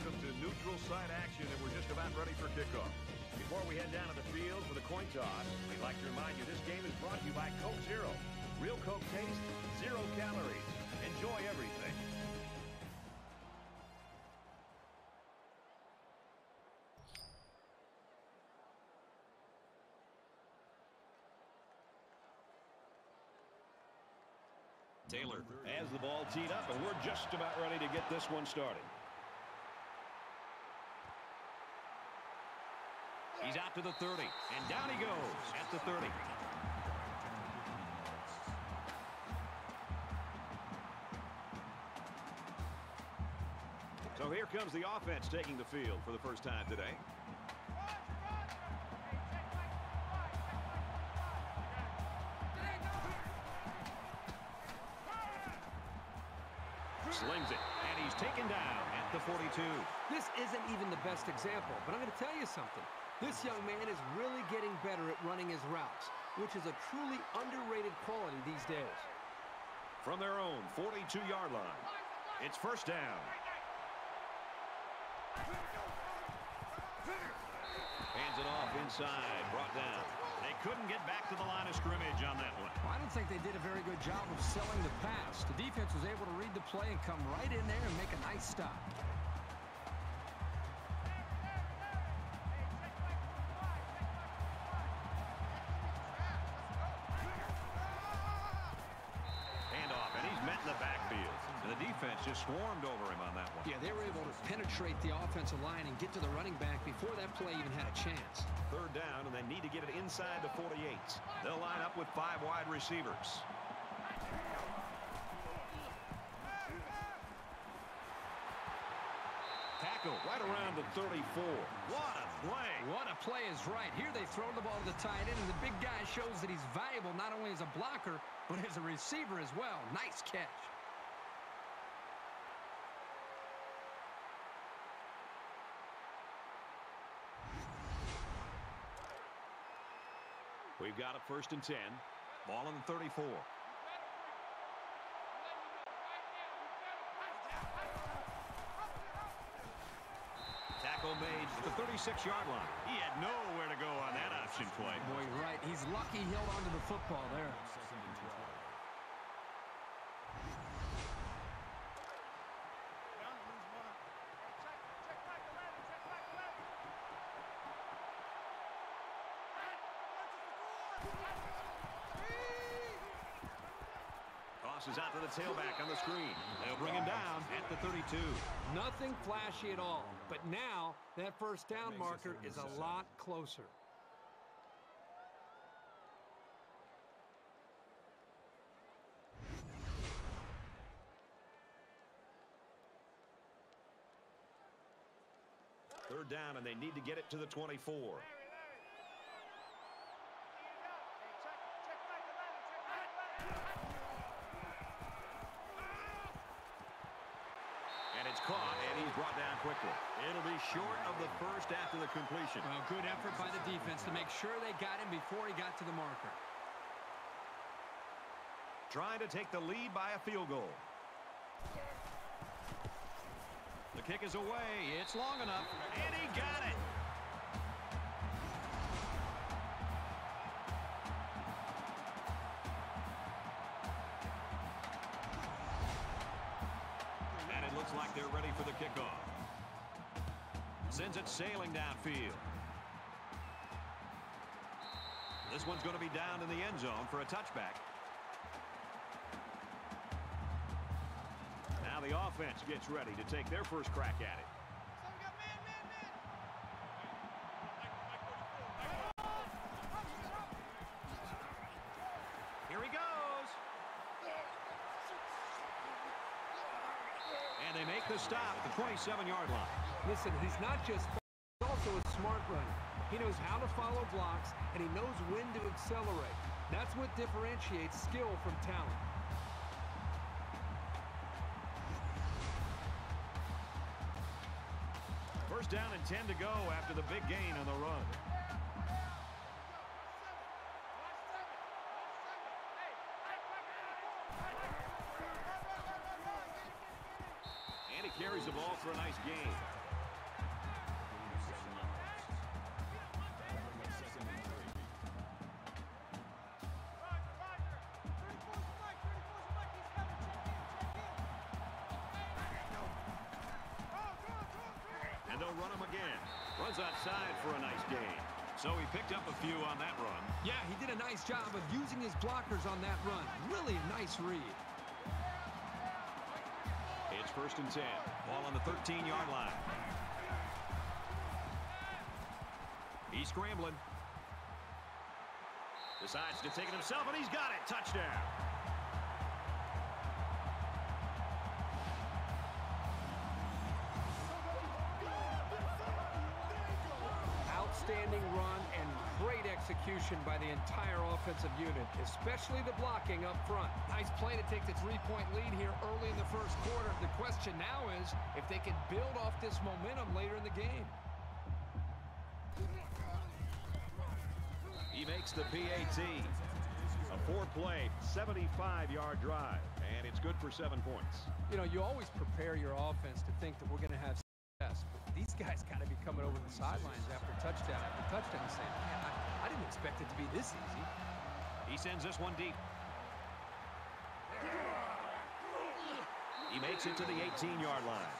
welcome to neutral site action, and we're just about ready for kickoff. Before we head down to the field for the coin toss, we'd like to remind you this game is brought to you by Coke Zero. Real Coke taste, 0 calories. Enjoy everything. Taylor has the ball teed up, and we're just about ready to get this one started. He's out to the 30, and down he goes at the 30. So here comes the offense taking the field for the first time today. Slings it, and he's taken down at the 42. This isn't even the best example, but I'm going to tell you something. This young man is really getting better at running his routes, which is a truly underrated quality these days. From their own 42-yard line, it's first down. Hands it off inside, brought down. They couldn't get back to the line of scrimmage on that one. Well, I don't think they did a very good job of selling the pass. The defense was able to read the play and come right in there and make a nice stop. Handoff, and he's met in the backfield. And the defense just swarmed over him on that one. Yeah, they were able to penetrate the offensive line and get to the running back before that play even had a chance. Third down, and they need to get it inside the 48. They'll line up with 5 wide receivers. Tackle right around the 34. What a play. What a play is right. Here they throw the ball to the tight end, and the big guy shows that he's valuable not only as a blocker, but as a receiver as well. Nice catch. We've got a 1st and 10. Ball on the 34. Tackle made at the 36-yard line. He had nowhere to go on that option play. Boy, you're right. He's lucky he held onto the football there. Tosses out to the tailback on the screen. They'll bring him down at the 32. Nothing flashy at all, but now that first down marker is a lot closer. Third down, and they need to get it to the 24. And it's caught, and he's brought down quickly. It'll be short of the first after the completion. Well, good effort by the defense to make sure they got him before he got to the marker. Trying to take the lead by a field goal. The kick is away. It's long enough, and he got it. And it looks like they're ready for the kickoff. Sends it sailing downfield. This one's going to be down in the end zone for a touchback. Now the offense gets ready to take their first crack at it. Here he goes. And they make the stop at the 27-yard line. Listen, he's not just fast, he's also a smart runner. He knows how to follow blocks, and he knows when to accelerate. That's what differentiates skill from talent. First down and 10 to go after the big gain on the run. And he carries the ball for a nice gain. they'll run him again. Runs outside for a nice gain. So he picked up a few on that run. Yeah, he did a nice job of using his blockers on that run. Really nice read. It's 1st and 10. Ball on the 13-yard line. He's scrambling. Decides to take it himself, and he's got it. Touchdown. Outstanding run and great execution by the entire offensive unit, especially the blocking up front. Nice play to take the 3-point lead here early in the first quarter. The question now is if they can build off this momentum later in the game. He makes the PAT. A 4-play, 75-yard drive, and it's good for 7 points. You know, you always prepare your offense to think that we're going to have success, but these guys got to be coming over the sidelines after touchdown saying, man, I didn't expect it to be this easy. He sends this one deep. He makes it to the 18-yard line.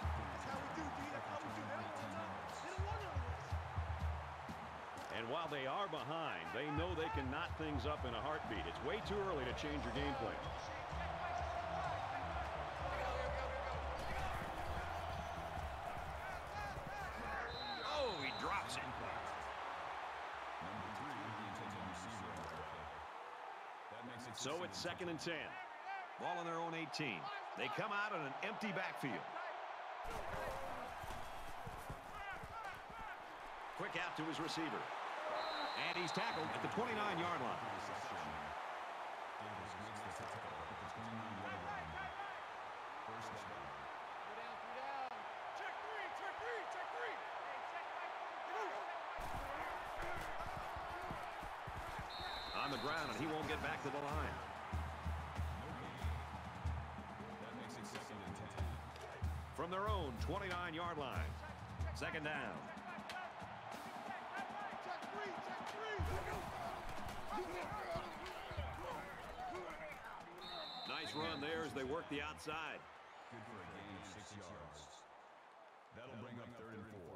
And while they are behind, they know they can knot things up in a heartbeat. It's way too early to change your game plan. Oh, he drops it. So it's 2nd and 10. Ball on their own 18. They come out in an empty backfield. Quick out to his receiver. And he's tackled at the 29-yard line. On the ground, and he won't get back to the line. From their own 29-yard line. 2nd down. Nice run there as they work the outside. Good for a gain of 6 yards. That'll bring up 3rd and 4.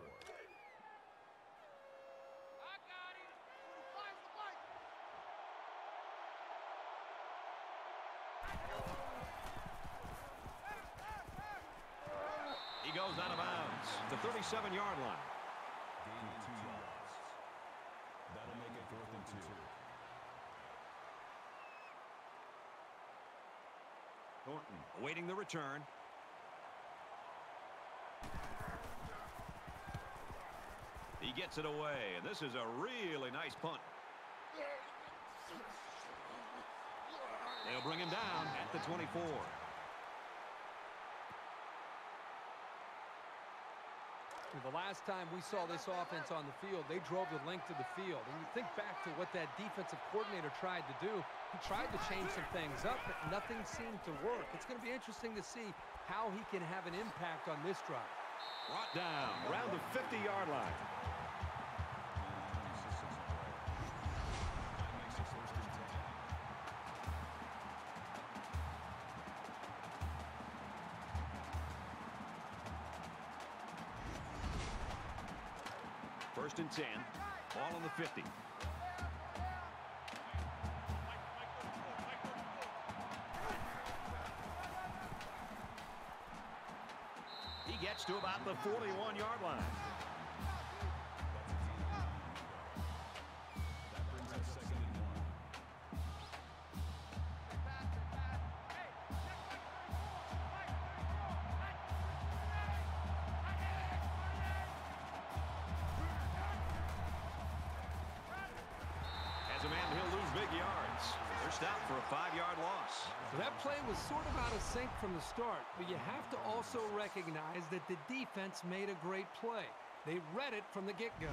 He goes out of bounds. The 37-yard line. Gain of 2 yards. That'll make it 4th and 2. Thornton awaiting the return. He gets it away, and this is a really nice punt. They'll bring him down at the 24. The last time we saw this offense on the field, they drove the length of the field. And you think back to what that defensive coordinator tried to do. He tried to change some things up, but nothing seemed to work. It's going to be interesting to see how he can have an impact on this drive. Brought down around the 50-yard line. First and 10. Ball on the 50. He gets to about the 41-yard line. That brings us 2nd and 1. As a man, he'll lose big yards. They're stopped for a 5-yard loss. So that play was sort of out of sync from the start, but you have to also recognize that the defense made a great play. They read it from the get-go.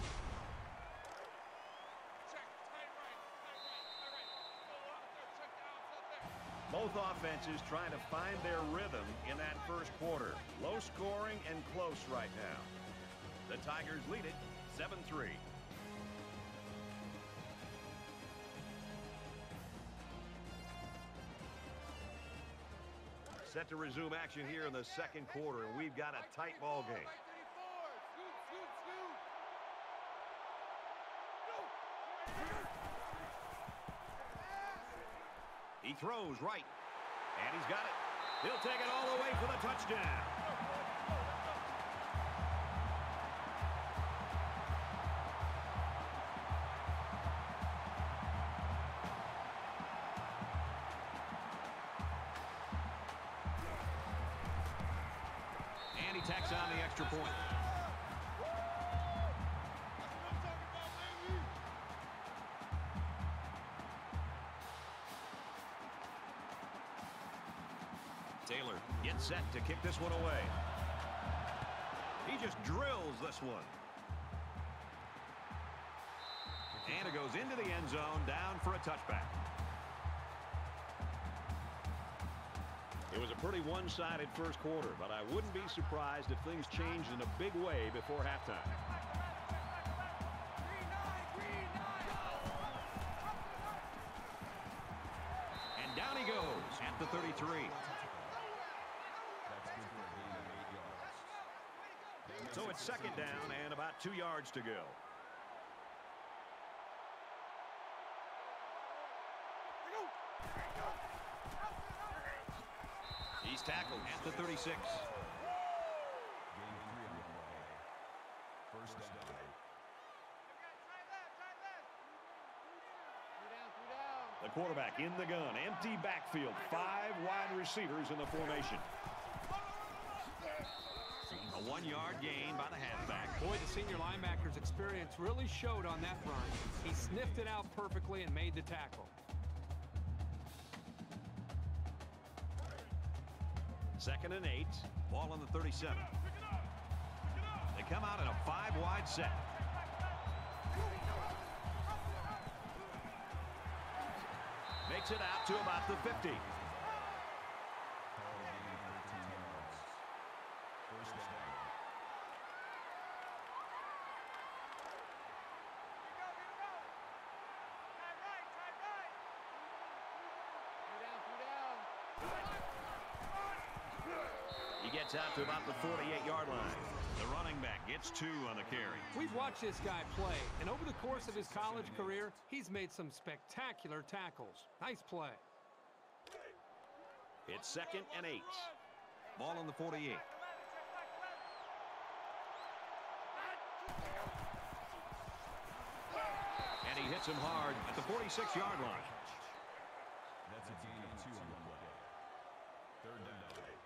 Both offenses trying to find their rhythm in that first quarter. Low scoring and close right now. The Tigers lead it 7-3. Set to resume action here in the second quarter, and we've got a tight ball game. throws right. And he's got it. He'll take it all the way for the touchdown. And he tacks on the extra point. Taylor gets set to kick this one away. He just drills this one. And it goes into the end zone, down for a touchback. It was a pretty one-sided first quarter, but I wouldn't be surprised if things changed in a big way before halftime. And down he goes at the 33. So it's second down and about 2 yards to go. He's tackled at the 36. Gain 3 on the play. First down. The quarterback in the gun. Empty backfield. 5 wide receivers in the formation. A 1-yard gain by the halfback. Boy, the senior linebacker's experience really showed on that run. He sniffed it out perfectly and made the tackle. Second and 8. Ball on the 37. They come out in a 5-wide set. Makes it out to about the 50. He gets out to about the 48-yard line. The running back gets 2 on the carry. We've watched this guy play, and over the course of his college career, he's made some spectacular tackles. Nice play. It's second and 8. Ball on the 48. And he hits him hard at the 46-yard line. That's a gain of 2 on the play. Third down.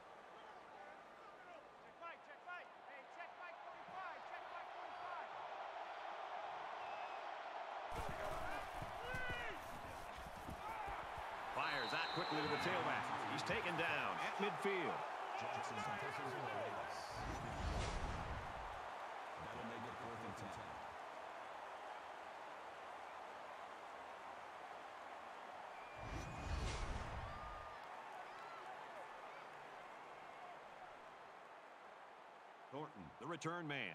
Fires out quickly to the tailback. He's taken down at midfield. Jackson pushes the base. That'll make it 4th and 10. Thornton, the return man.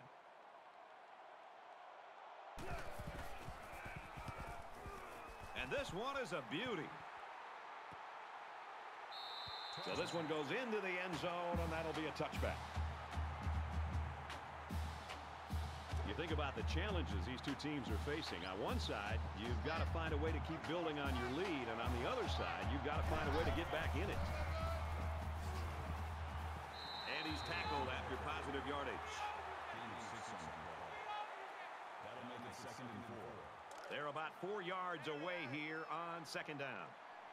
And this one is a beauty. So this one goes into the end zone, and that'll be a touchback. You think about the challenges these two teams are facing. On one side, you've got to find a way to keep building on your lead, and on the other side, you've got to find a way to get back in it. And he's tackled after positive yardage. Gain of 6 on the play. That'll make it 2nd and 4. They're about 4 yards away here on second down.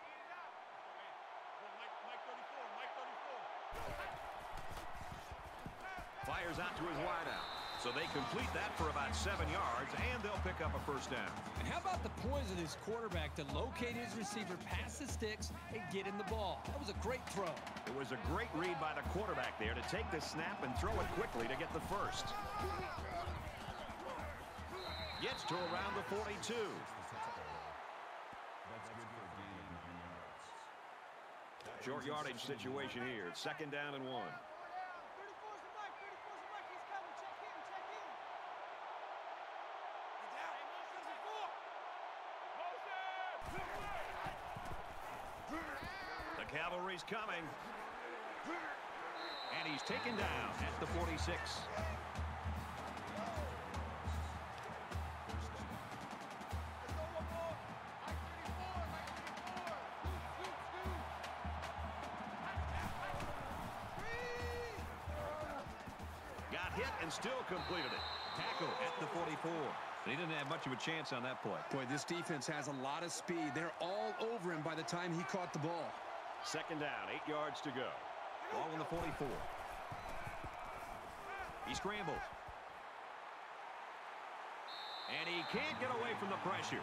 Fires out to his wideout. So they complete that for about 7 yards, and they'll pick up a first down. And how about the poise of this quarterback to locate his receiver past the sticks and get in the ball? That was a great throw. It was a great read by the quarterback there to take the snap and throw it quickly to get the first. Gets to around the 42. That's good for a gain of 9 yards. Short yardage situation here. It's second down and 1. The cavalry's coming. And he's taken down at the 46. hit and still completed it. Tackle at the 44. He didn't have much of a chance on that play. Boy, this defense has a lot of speed. They're all over him by the time he caught the ball. Second down, 8 yards to go. Ball on the 44. He scrambles. And he can't get away from the pressure.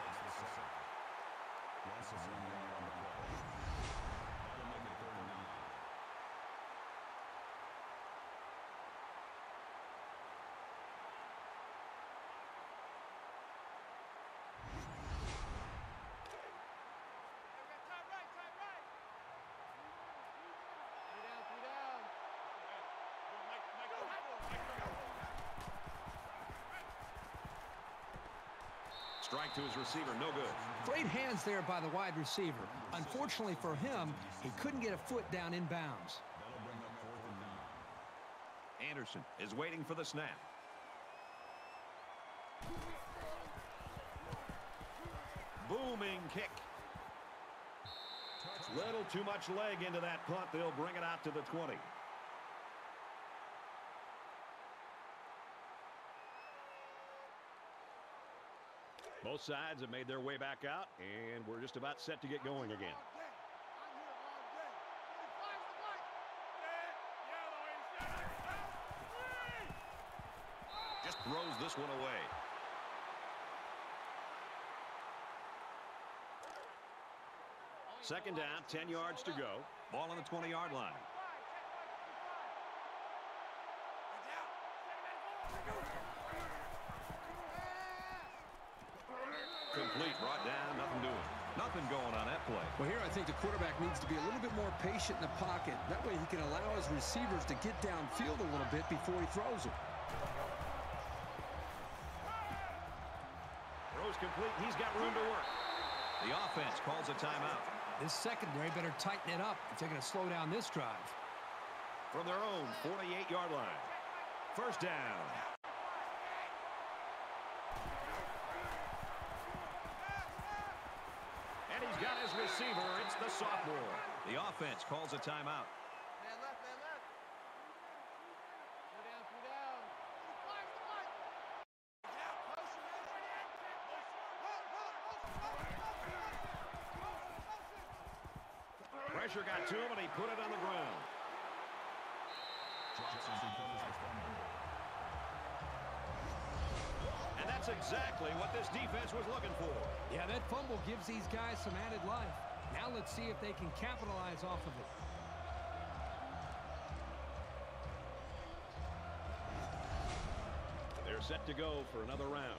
Strike to his receiver, no good. Great hands there by the wide receiver. Unfortunately for him, he couldn't get a foot down in bounds. Anderson is waiting for the snap. Booming kick. Little too much leg into that punt. They'll bring it out to the 20. Both sides have made their way back out, and we're just about set to get going again. Just throws this one away. Second down, 10 yards to go. Ball on the 20-yard line. Complete, brought down, nothing doing. Nothing going on that play. Well, here I think the quarterback needs to be a little bit more patient in the pocket. That way he can allow his receivers to get downfield a little bit before he throws it. Throws complete. He's got room to work. The offense calls a timeout. This secondary better tighten it up if they're going to slow down this drive. From their own 48-yard line. First down. And he's got his receiver. It's the sophomore. The offense calls a timeout. Man left, man left. Two down, two down. Pressure got to him, and he put it on the ground. And that's exactly what this defense was looking for. Yeah, that fumble gives these guys some added life. Now let's see if they can capitalize off of it. They're set to go for another round.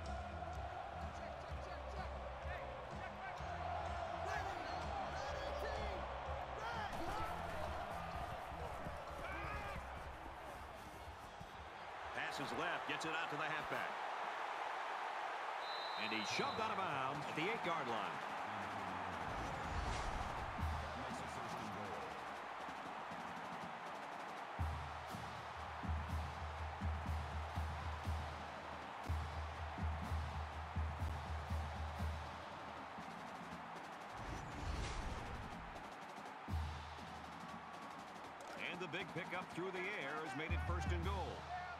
Passes left, gets it out to the halfback. And he's shoved out of bounds at the 8-yard line. And the big pickup through the air has made it first and goal.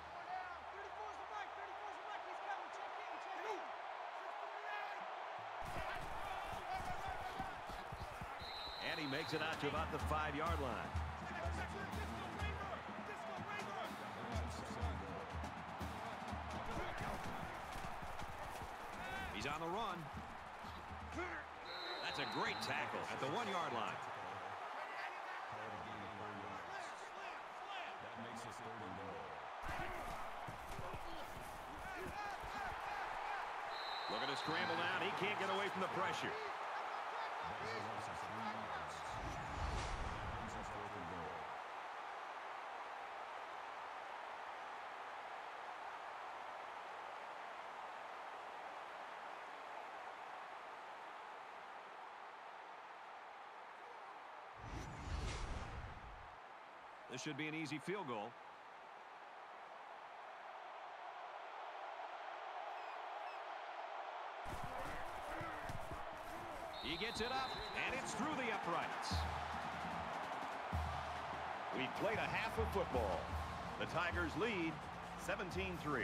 And he makes it out to about the 5-yard line. He's on the run. That's a great tackle at the 1-yard line. Look at his scramble down. He can't get away from the pressure. This should be an easy field goal. He gets it up, and it's through the uprights. We've played a half of football. The Tigers lead 17-3.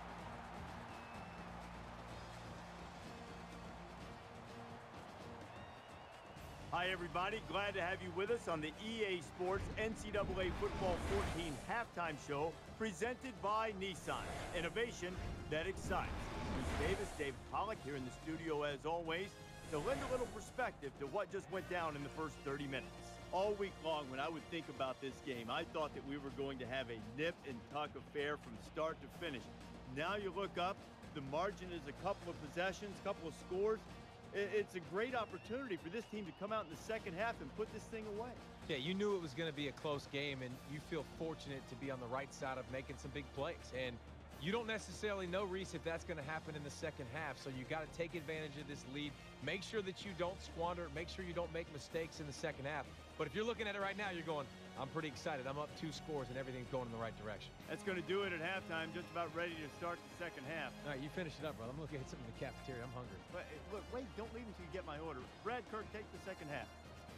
Hi, everybody. Glad to have you with us on the EA Sports NCAA Football 14 halftime show presented by Nissan. Innovation that excites. Bruce Davis, David Pollack here in the studio as always to lend a little perspective to what just went down in the first 30 minutes. All week long when I would think about this game, I thought that we were going to have a nip and tuck affair from start to finish. Now you look up, the margin is a couple of possessions, a couple of scores. It's a great opportunity for this team to come out in the second half and put this thing away. Yeah, you knew it was going to be a close game, and you feel fortunate to be on the right side of making some big plays. And you don't necessarily know, Reese, if that's going to happen in the second half, so you got to take advantage of this lead. Make sure that you don't squander it. Make sure you don't make mistakes in the second half. But if you're looking at it right now, you're going, I'm pretty excited. I'm up 2 scores, and everything's going in the right direction. That's going to do it at halftime, just about ready to start the second half. All right, you finish it up, brother. I'm looking at something in the cafeteria. I'm hungry. But, look, wait, don't leave until you get my order. Brad Kirk, take the second half.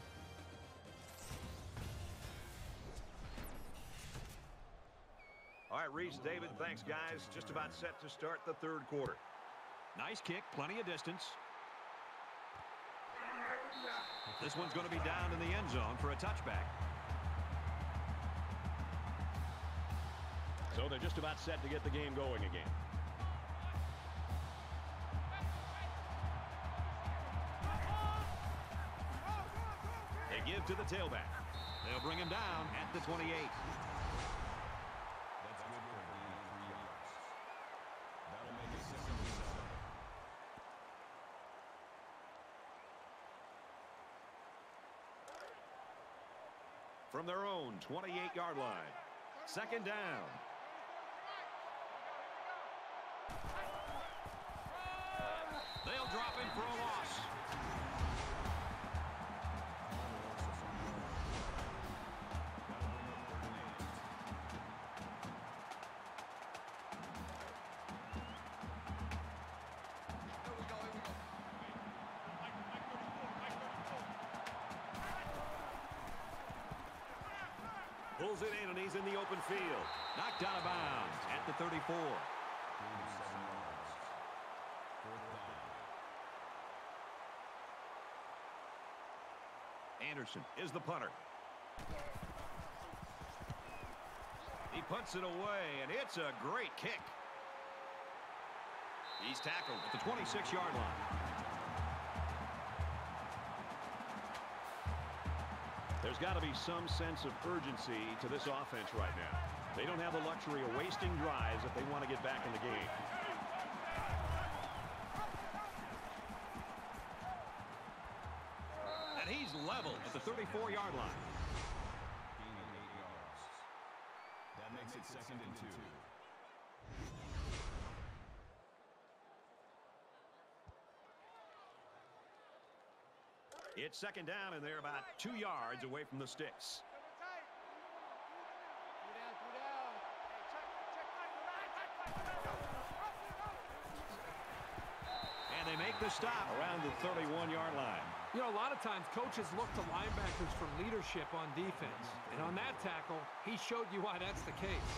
All right, Reese, David, thanks, guys. Just about set to start the third quarter. Nice kick, plenty of distance. This one's going to be down in the end zone for a touchback. So they're just about set to get the game going again. They give to the tailback. They'll bring him down at the 28. That's good for a gain of 3 yards. That'll make it 2nd and 7. From their own 28-yard line. 2nd down. They'll drop him for a loss. Pulls it in, and he's in the open field. Knocked out of bounds at the 34. Gain of 7 yards. 4th down. Anderson is the punter. He punts it away, and it's a great kick. He's tackled at the 26-yard line. There's got to be some sense of urgency to this offense right now. They don't have the luxury of wasting drives if they want to get back in the game. And he's leveled at the 34-yard line. Gain of 8 yards. That makes it 2nd and 2. It's 2nd down, and they're about 2 yards away from the sticks. And they make the stop around the 31-yard line. You know, a lot of times coaches look to linebackers for leadership on defense. And on that tackle, he showed you why that's the case.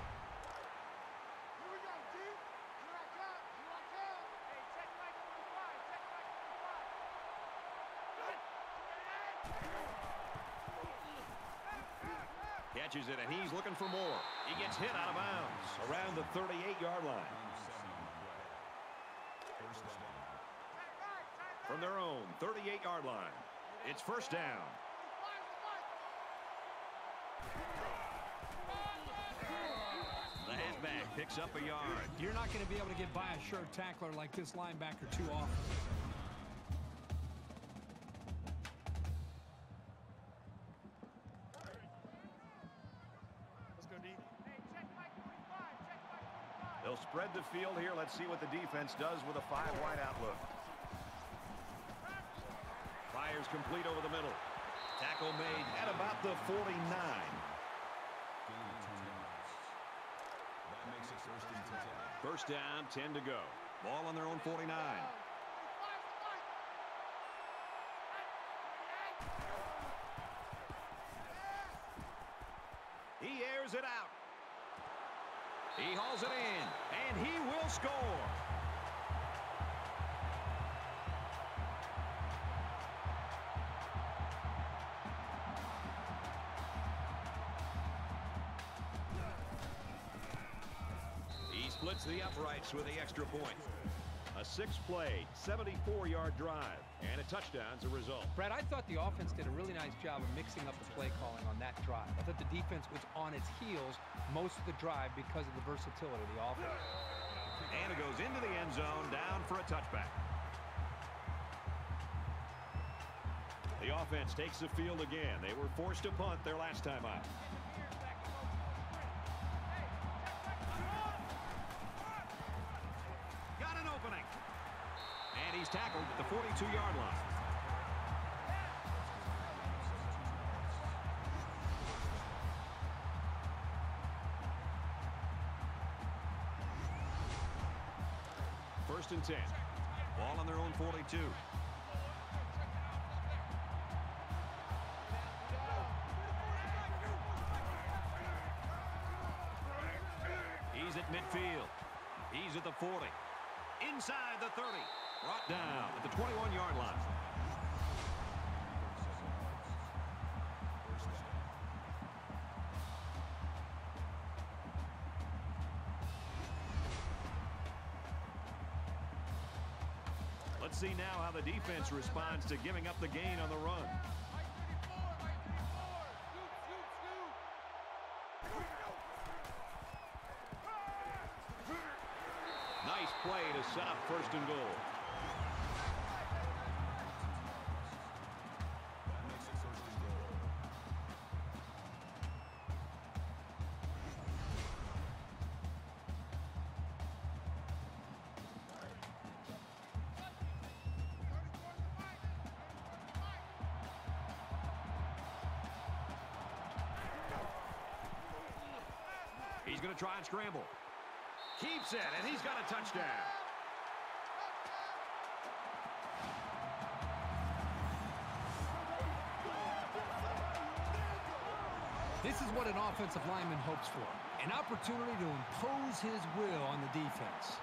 Catches it, and he's looking for more. He gets hit out of bounds around the 38-yard line. From their own 38-yard line, it's 1st down. The halfback picks up a yard. You're not going to be able to get by a sure tackler like this linebacker too often. They'll spread the field here. Let's see what the defense does with a 5-wide outlook. Fires complete over the middle. Tackle made at about the 49. Gain of 2 yards. That makes it 1st and 10. First down, 10 to go. Ball on their own 49. He airs it out. He hauls it in, and he will score. He splits the uprights with the extra point. A 6-play, 74-yard drive, and a touchdown's a result. Brad, I thought the offense did a really nice job of mixing up the play calling on that drive. I thought the defense was on its heels most of the drive because of the versatility of the offense. And it goes into the end zone, down for a touchback. The offense takes the field again. They were forced to punt their last time out. Got an opening. And he's tackled at the 42-yard line. First and 10. Ball on their own 42. He's at midfield. He's at the 40. Inside the 30. Brought down at the 21-yard line. Let's see now how the defense responds to giving up the gain on the run. Nice play to set up first and goal. He's going to try and scramble. Keeps it, and he's got a touchdown. This is what an offensive lineman hopes for. An opportunity to impose his will on the defense.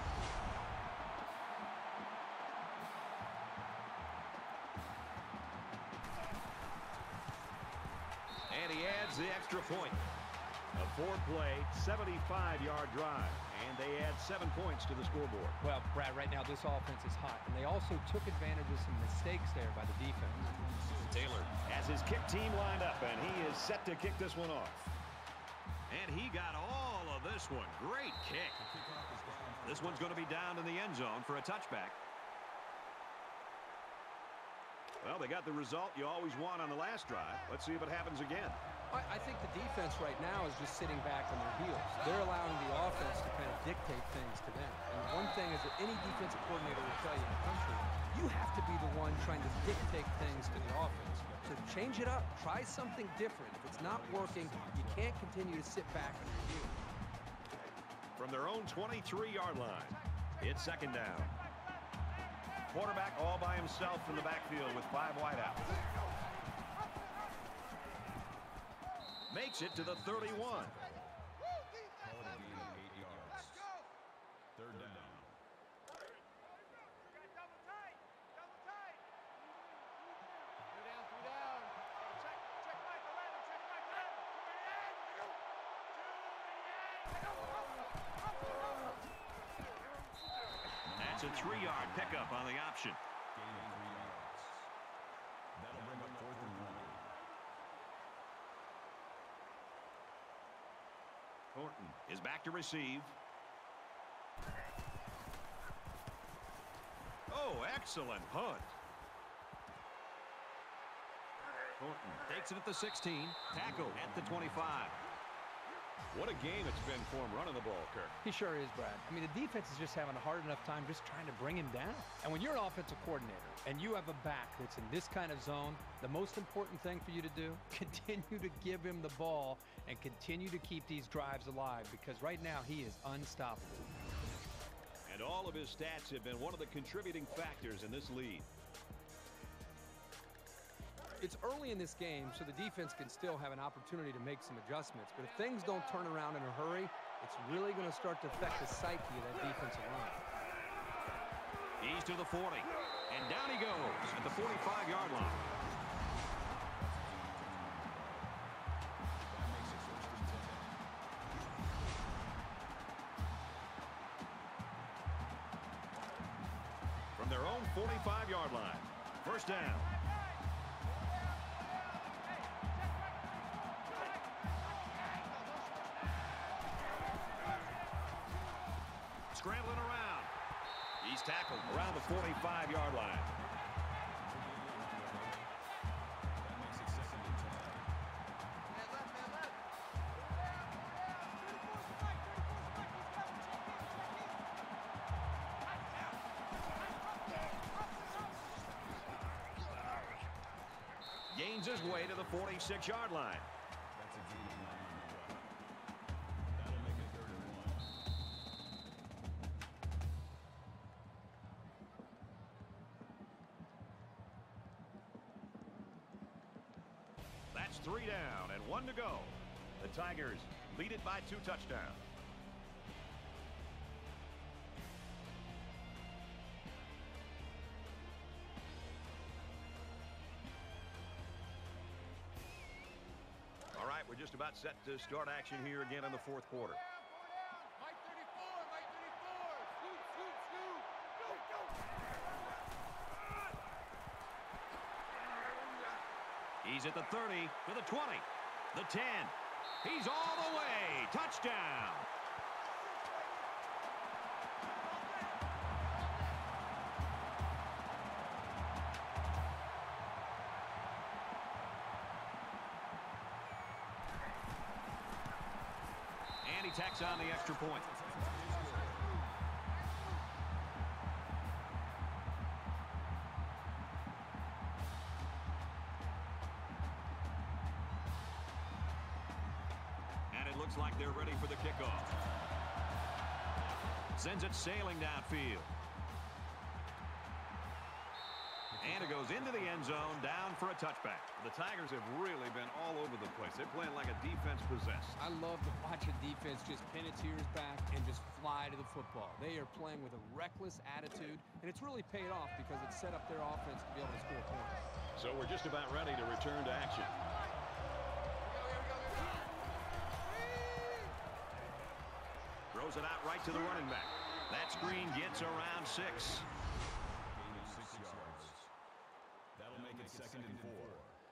And he adds the extra point. A 4-play, 75-yard drive, and they add 7 points to the scoreboard. Well, Brad, right now this offense is hot, and they also took advantage of some mistakes there by the defense. Taylor has his kick team lined up, and he is set to kick this one off. And he got all of this one. Great kick. This one's going to be down in the end zone for a touchback. Well, they got the result you always want on the last drive. Let's see if it happens again. I think the defense right now is just sitting back on their heels. They're allowing the offense to kind of dictate things to them. And one thing is that any defensive coordinator will tell you in the country, you have to be the one trying to dictate things to the offense. So change it up. Try something different. If it's not working, you can't continue to sit back on your heels. From their own 23-yard line, it's second down. Quarterback all by himself in the backfield with 5 wideouts. Makes it to the 31. Call it a gain of 8 yards. Third down. That's a 3-yard pickup on the option. Gain of 3 yards. That'll bring up 4th and 1. Thornton is back to receive. Oh, excellent punt. Thornton takes it at the 16. Tackle at the 25. What a game it's been for him running the ball, Kirk. He sure is, Brad. I mean, the defense is just having a hard enough time just trying to bring him down. And when you're an offensive coordinator and you have a back that's in this kind of zone, the most important thing for you to do, continue to give him the ball and continue to keep these drives alive, because right now he is unstoppable. And all of his stats have been one of the contributing factors in this lead. It's early in this game, so the defense can still have an opportunity to make some adjustments. But if things don't turn around in a hurry, it's really going to start to affect the psyche of that defensive line. He's to the 40. And down he goes at the 45-yard line. From their own 45-yard line. First down. Scrambling around. He's tackled around the 45-yard line. Gains his way to the 46-yard line. That'll make it 3rd and 1. That's 3 down and 1 to go. The Tigers lead it by 2 touchdowns. All right, we're just about set to start action here again in the 4th quarter. Mike 34, Mike 34. Scoot, scoot, scoot. Go, go. He's at the 30, to the 20, the 10. He's all the way. Touchdown. And he tacks on the extra point. Looks like they're ready for the kickoff. Sends it sailing downfield. And it goes into the end zone, down for a touchback. The Tigers have really been all over the place. They're playing like a defense possessed. I love to watch a defense just pin its ears back and just fly to the football. They are playing with a reckless attitude, and it's really paid off because it set up their offense to be able to score points. So we're just about ready to return to action. Throws it out right to the running back. That screen gets around 6. Gain of 6 yards. That'll make it 2nd and 4.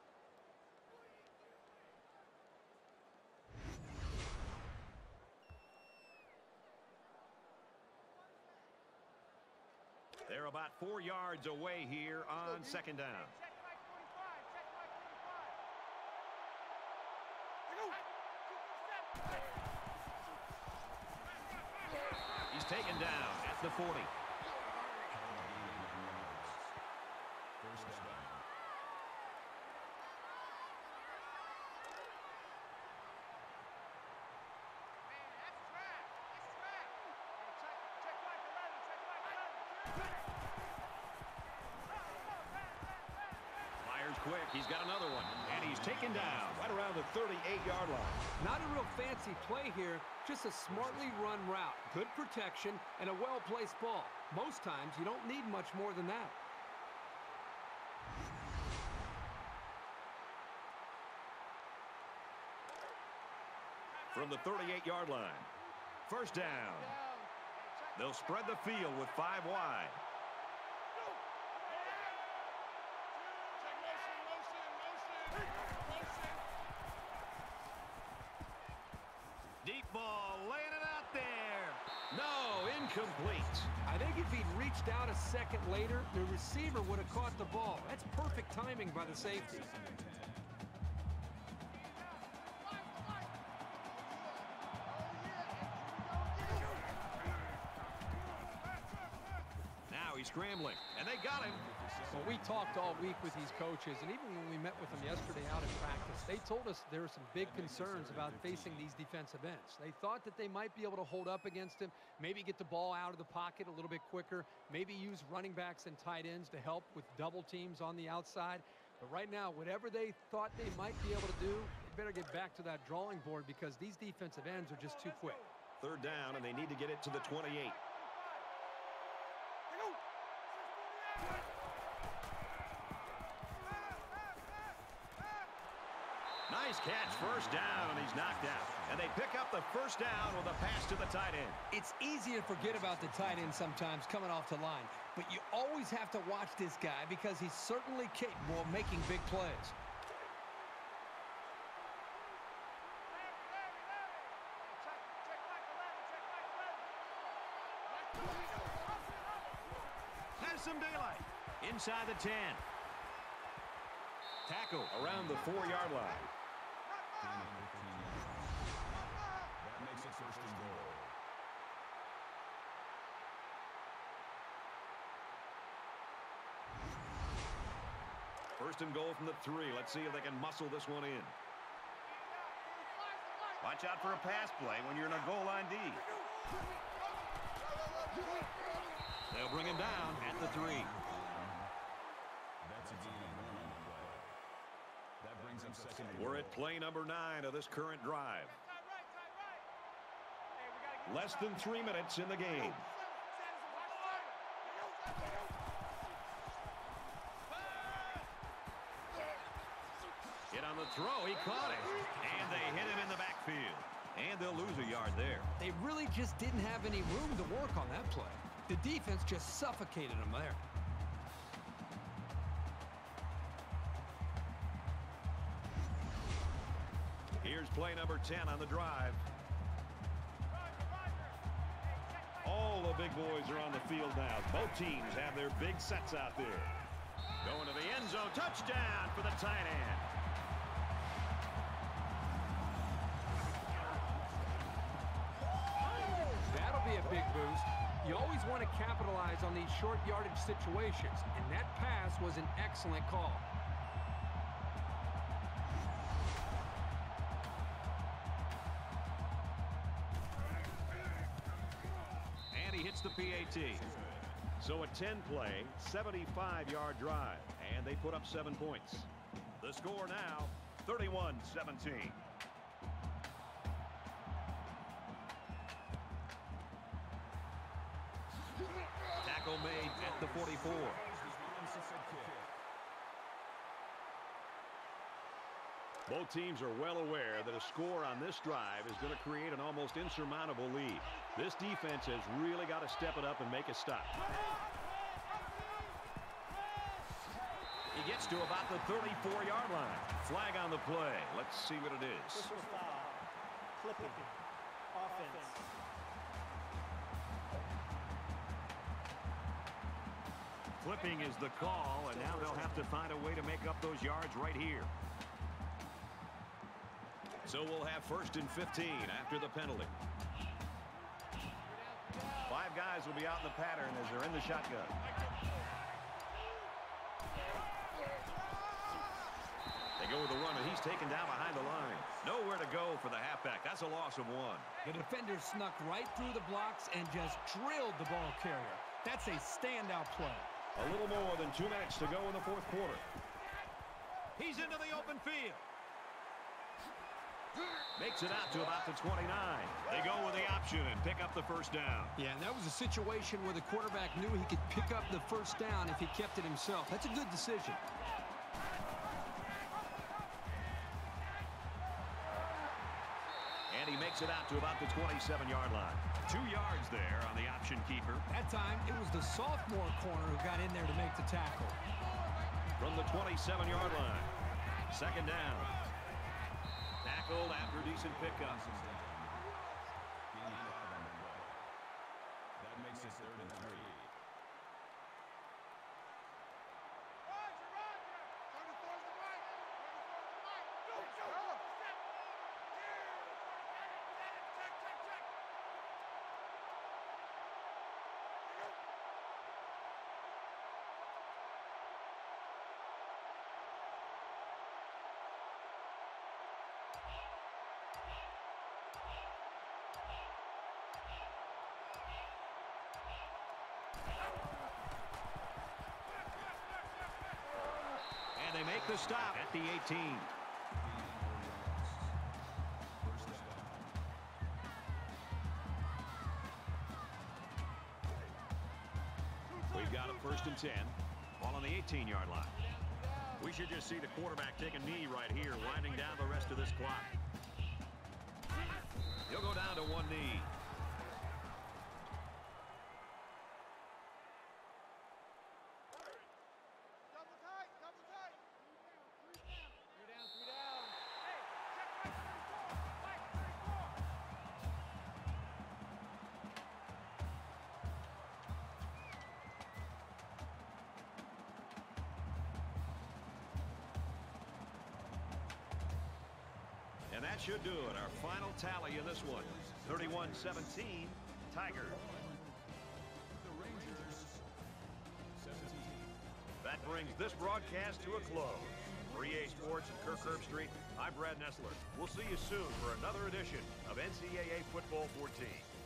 They're about 4 yards away here on 2nd down. Check Mike 45. Check Mike 45. He's taken down at the 40. First down. Man, that's track. That's track. Hey, check Mike 11. Check Mike 11. Fires quick. He's got another one. And he's taken down right around the 38-yard line. Not a real fancy play here, just a smartly run route. Good protection and a well-placed ball. Most times, you don't need much more than that. From the 38-yard line. First down. They'll spread the field with 5 wide. Deep ball, laying it out there. No, incomplete. I think if he'd reached out a second later, the receiver would have caught the ball. That's perfect timing by the safety. Now he's scrambling, and they got him. Well, we talked all week with these coaches, and even when we met with them yesterday out in practice, they told us there were some big concerns about facing these defensive ends. They thought that they might be able to hold up against him, maybe get the ball out of the pocket a little bit quicker, maybe use running backs and tight ends to help with double teams on the outside. But right now, whatever they thought they might be able to do, they better get back to that drawing board because these defensive ends are just too quick. Third down, and they need to get it to the 28. Nice catch, first down, and he's knocked out. And they pick up the first down with a pass to the tight end. It's easy to forget about the tight end sometimes coming off the line, but you always have to watch this guy because he's certainly capable of making big plays. Has some daylight. Inside the 10. Tackle around the 4-yard line. That makes it first and goal. First and goal from the 3. Let's see if they can muscle this one in. Watch out for a pass play when you're in a goal line D. They'll bring him down at the 3. That's a gain of 1 on the play. That brings him second and We're goal. at play number 9 of this current drive. Less than 3 minutes in the game. Hit on the throw. He caught it. And they hit him in the backfield. And they'll lose a yard there. They really just didn't have any room to work on that play. The defense just suffocated them there. Here's play number 10 on the drive. All the big boys are on the field now. Both teams have their big sets out there. Going to the end zone. Touchdown for the tight end. That'll be a big boost. You always want to capitalize on these short yardage situations, and that pass was an excellent call. And he hits the PAT. So a 10-play, 75-yard drive, and they put up 7 points. The score now, 31-17. Tackle made at the 44. Both teams are well aware that a score on this drive is going to create an almost insurmountable lead. This defense has really got to step it up and make a stop. He gets to about the 34-yard line. Flag on the play. Let's see what it is. Personal foul. Clipping. Offense. Flipping is the call, and now they'll have to find a way to make up those yards right here. So we'll have first and 15 after the penalty. 5 guys will be out in the pattern as they're in the shotgun. They go with the run, and he's taken down behind the line. Nowhere to go for the halfback. That's a loss of 1. The defender snuck right through the blocks and just drilled the ball carrier. That's a standout play. A little more than 2 minutes to go in the 4th quarter. He's into the open field. Makes it out to about the 29. They go with the option and pick up the first down. Yeah, and that was a situation where the quarterback knew he could pick up the first down if he kept it himself. That's a good decision. And he makes it out to about the 27-yard line. 2 yards there on the option keeper. That time, it was the sophomore corner who got in there to make the tackle. From the 27-yard line. Second down. Tackled after a decent pickup. That makes it 3rd and 3. And they make the stop at the 18. We've got a 1st and 10. Ball on the 18-yard line. We should just see the quarterback take a knee right here, winding down the rest of this clock. He'll go down to one knee. Double tight, double tight. Three down, three down. Hey, check Mike 34. Mike 34. And that should do it. Our final tally in this one, 31-17, Tigers. The Rangers 17. That brings this broadcast to a close. For EA Sports and Kirk Herbstreit, I'm Brad Nessler. We'll see you soon for another edition of NCAA Football 14.